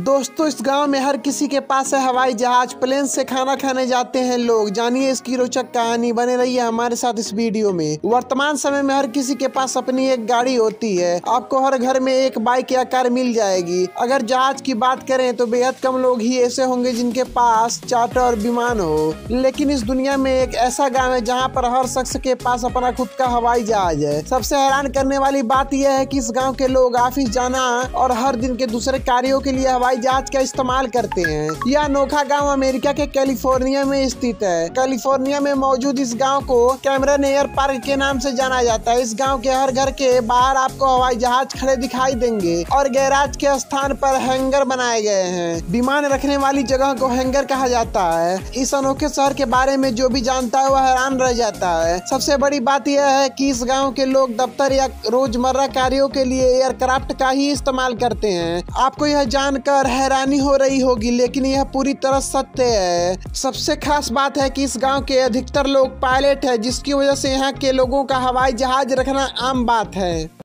दोस्तों, इस गांव में हर किसी के पास है हवाई जहाज। प्लेन से खाना खाने जाते हैं लोग। जानिए इसकी रोचक कहानी। बने रहिए हमारे साथ इस वीडियो में। वर्तमान समय में हर किसी के पास अपनी एक गाड़ी होती है। आपको हर घर में एक बाइक या कार मिल जाएगी। अगर जहाज की बात करें तो बेहद कम लोग ही ऐसे होंगे जिनके पास चार्टर और विमान हो। लेकिन इस दुनिया में एक ऐसा गाँव है जहाँ पर हर शख्स के पास अपना खुद का हवाई जहाज है। सबसे हैरान करने वाली बात यह है कि इस गाँव के लोग ऑफिस जाना और हर दिन के दूसरे कार्यों के लिए हवाई जहाज का इस्तेमाल करते हैं। यह अनोखा गांव अमेरिका के कैलिफोर्निया में स्थित है। कैलिफोर्निया में मौजूद इस गांव को कैमरन एयर पार्क के नाम से जाना जाता है। इस गांव के हर घर के बाहर आपको हवाई जहाज खड़े दिखाई देंगे और गैराज के स्थान पर हैंगर बनाए गए हैं। विमान रखने वाली जगह को हैंगर कहा जाता है। इस अनोखे शहर के बारे में जो भी जानता है वह हैरान रह जाता है। सबसे बड़ी बात यह है कि इस गाँव के लोग दफ्तर या रोजमर्रा कार्यों के लिए एयरक्राफ्ट का ही इस्तेमाल करते हैं। आपको यह जानकर हैरानी हो रही होगी, लेकिन यह पूरी तरह सत्य है। सबसे खास बात है कि इस गांव के अधिकतर लोग पायलट हैं, जिसकी वजह से यहाँ के लोगों का हवाई जहाज रखना आम बात है।